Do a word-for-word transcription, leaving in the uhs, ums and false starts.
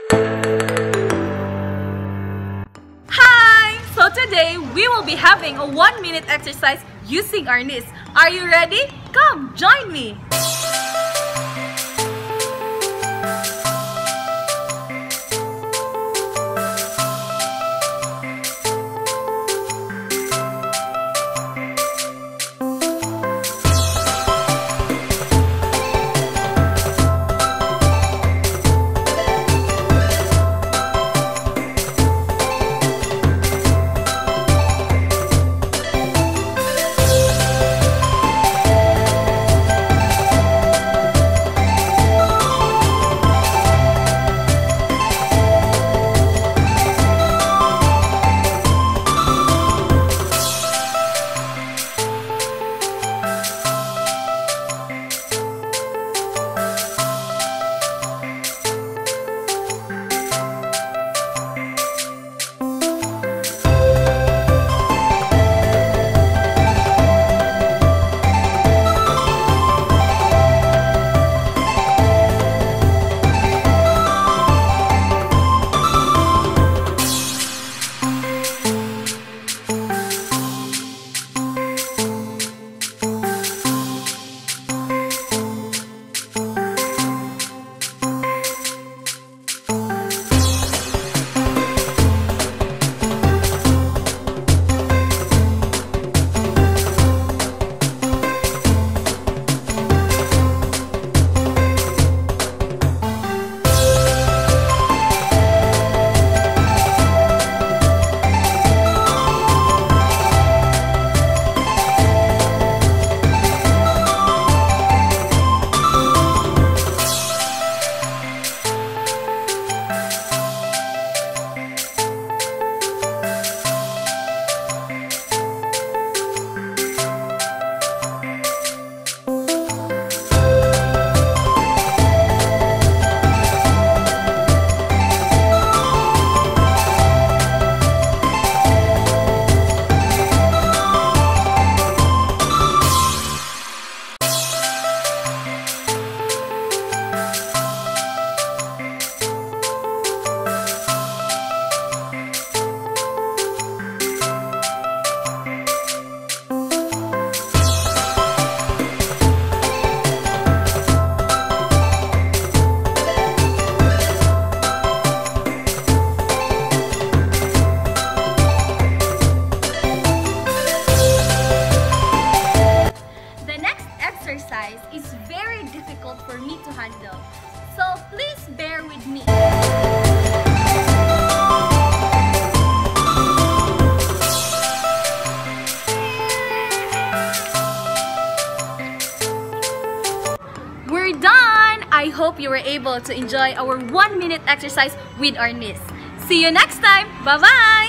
Hi! So today, we will be having a one minute exercise using Arnis. Are you ready? Come, join me! Is very difficult for me to handle, so please bear with me. We're done! I hope you were able to enjoy our one minute exercise with Arnis. See you next time! Bye-bye!